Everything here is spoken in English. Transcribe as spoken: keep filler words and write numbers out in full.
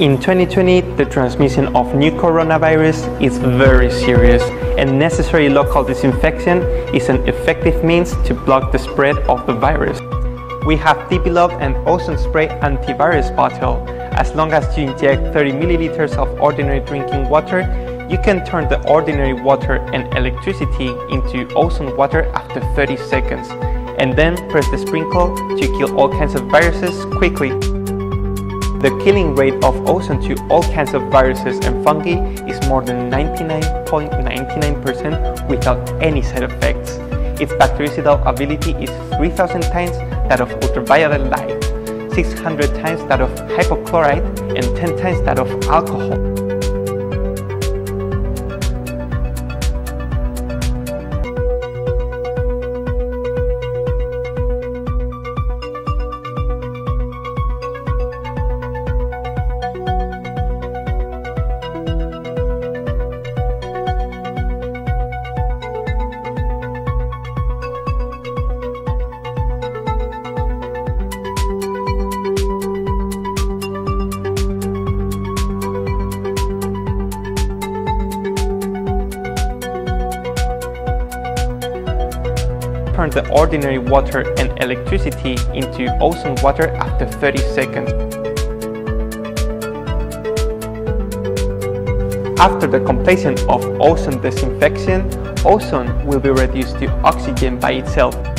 In twenty twenty, the transmission of new coronavirus is very serious, and necessary local disinfection is an effective means to block the spread of the virus. We have developed an ozone spray antivirus bottle. As long as you inject thirty milliliters of ordinary drinking water, you can turn the ordinary water and electricity into ozone water after thirty seconds, and then press the sprinkle to kill all kinds of viruses quickly. The killing rate of ozone to all kinds of viruses and fungi is more than ninety-nine point nine nine percent without any side effects. Its bactericidal ability is three thousand times that of ultraviolet light, six hundred times that of hypochlorite, and ten times that of alcohol. Turn the ordinary water and electricity into ozone water after thirty seconds. After the completion of ozone disinfection, ozone will be reduced to oxygen by itself.